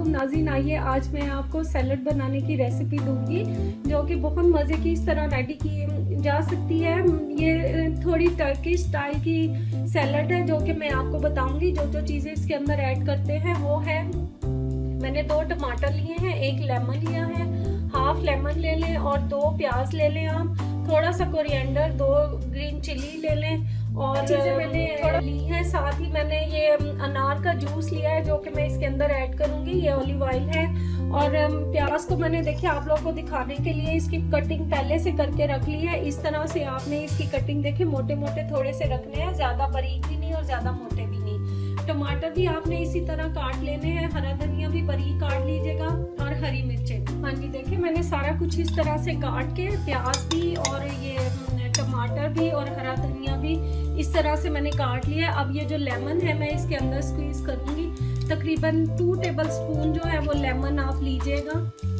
नाज़रीन, आइए आज मैं आपको सैलड बनाने की रेसिपी दूंगी जो कि बहुत मज़े की इस तरह रेडी की जा सकती है। ये थोड़ी टर्किश स्टाइल की सैलड है जो कि मैं आपको बताऊंगी। जो जो चीज़ें इसके अंदर ऐड करते हैं वो है, मैंने 2 टमाटर लिए हैं, 1 लेमन लिया है, हाफ लेमन ले लें और 2 प्याज ले लें आप, थोड़ा सा कोरिएंडर, 2 ग्रीन चिली ले लें और चीज़ें मैंने थोड़ा ली है। साथ ही मैंने ये अनार का जूस लिया है जो कि मैं इसके अंदर ऐड करूंगी। ये ऑलिव ऑयल है और प्याज को मैंने देखिए आप लोगों को दिखाने के लिए इसकी कटिंग पहले से करके रख ली है। इस तरह से आपने इसकी कटिंग देखिए मोटे मोटे थोड़े से रखने हैं, ज्यादा बारीक भी नहीं और ज्यादा मोटे भी नहीं। टमाटर भी आपने इसी तरह काट लेने हैं, हरा धनिया भी बारीक काट लीजिएगा और हरी मिर्चें। हाँ जी, देखिए मैंने सारा कुछ इस तरह से काट के प्याज भी और ये टमाटर भी और हरा धनिया भी इस तरह से मैंने काट लिया। अब ये जो लेमन है मैं इसके अंदर स्क्वीज करूंगी। तकरीबन 2 टेबल स्पून जो है वो लेमन आप लीजिएगा,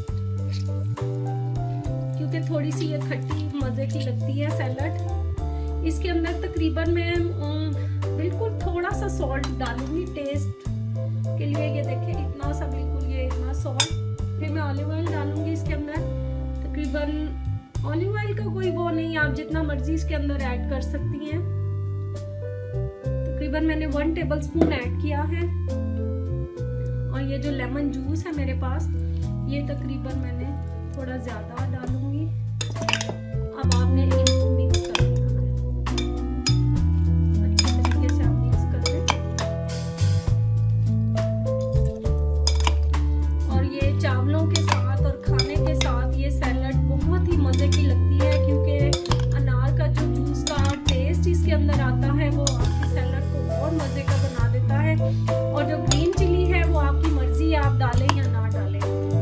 क्योंकि थोड़ी सी ये खट्टी मजे की लगती है सैलड। इसके अंदर तकरीबन मैं बिल्कुल थोड़ा सा सॉल्ट डालूंगी टेस्ट के लिए। ये देखिए इतना सा, बिल्कुल ये इतना सॉल्ट। फिर मैं ऑलिव ऑयल डालूंगी इसके अंदर। तकरीबन ऑलिव ऑयल का कोई वो नहीं, आप जितना मर्जी इसके अंदर ऐड कर सकती हैं। तकरीबन मैंने 1 टेबल स्पून ऐड किया है और ये जो लेमन जूस है मेरे पास, ये तकरीबन मैंने थोड़ा ज्यादा डालूंगी। अब आपने इनको मिक्स कर देना है, अच्छे तरीके से आप मिक्स कर दें। और ये चावलों के साथ और खाने के साथ ये सैलड बहुत ही मजे की लगती है, क्योंकि अनार का जो जूस का टेस्ट इसके अंदर आता है वो आपकी सैलड को और मजे का बना देता है। और जो ग्रीन चिली है वो आपकी मर्जी, आप डालें या ना डालें,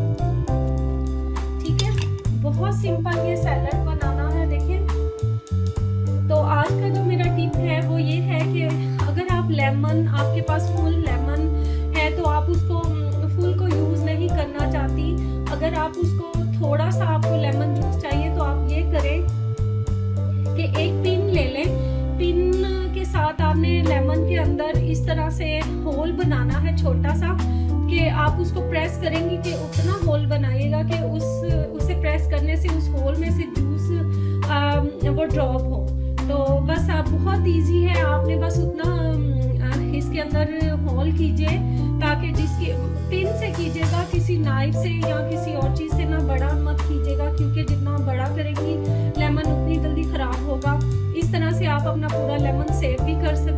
ठीक है। बहुत सिंपल ये सैलड बनाना है। देखिए, तो आज का जो मेरा टिप है वो ये है कि अगर आप लेमन, आपके पास फुल लेमन है तो आप उसको फुल को यूज नहीं करना चाहती, अगर आप उसको थोड़ा सा आपको लेमन जूस चाहिए तो आप ये करें कि एक पिन ले लें। पिन के साथ आपने लेमन के अंदर इस तरह से होल बनाना है छोटा सा, कि आप उसको प्रेस करेंगे कि उतना होल बनाइएगा कि उसे प्रेस करने से उस होल में से जूस वो ड्रॉप हो। तो बस आप बहुत इजी है, आपने बस उतना इसके अंदर होल कीजिए, ताकि जिसकी पिन से कीजिएगा, किसी नाइफ से या किसी और चीज से ना, बड़ा मत कीजिएगा, क्योंकि जितना बड़ा करेंगी लेमन उतनी जल्दी खराब होगा। इस तरह से आप अपना पूरा लेमन सेव भी कर सकते